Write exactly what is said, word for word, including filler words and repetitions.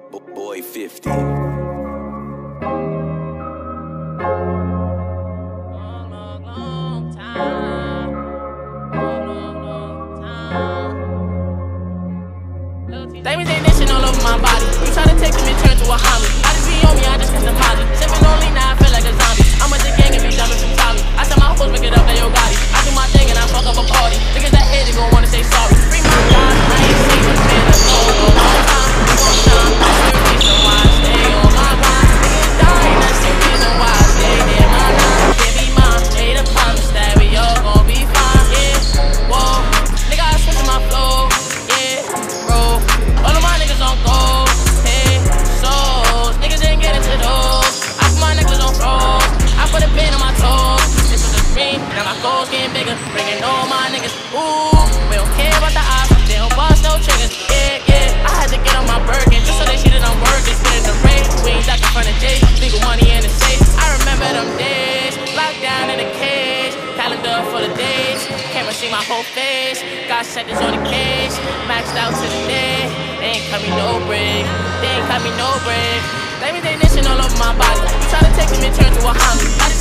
Boy fifty. Diamonds ain't itching all over my body. You try to take them and turn to a homie. I just be on me, I just catch the molly. Sipping on lean, now I feel like a zombie. I'm with the gang and be done with some Tommy. I tell my hoes, pick it up, they yo got it. I do my thing and I fuck up a party. Niggas that hate it gon' wanna say sorry. Free my God, I ain't seen this man in so long time. We gon' shine, that's the reason why I stay on my grind. Niggas dying, that's the reason why I stay in my line. Can't be mine, made a promise that we all gon' be fine. Yeah, whoa, nigga, I switch my flow. Yeah, bro. All of my niggas on gold, hey, souls. Niggas ain't getting to those. I put my necklace on froze. I put a pin on my toes. This was a dream, now my goals getting bigger. Bringing all my niggas, ooh. We don't care about the odds, they don't bust no triggers. Yeah, yeah, I had to get on my Birkin just so they see that I'm working. Spinning the rate, we ain't ducking in front of Jay. Legal money in the safe. I remember them days, locked down in a cage. Calendar for the days, camera see my whole face. Got seconds on the cage, maxed out to the day. They ain't cut me no break, they ain't cut me no break. Diamonds ain't itching all over my body. You try to take them and turn to a homie.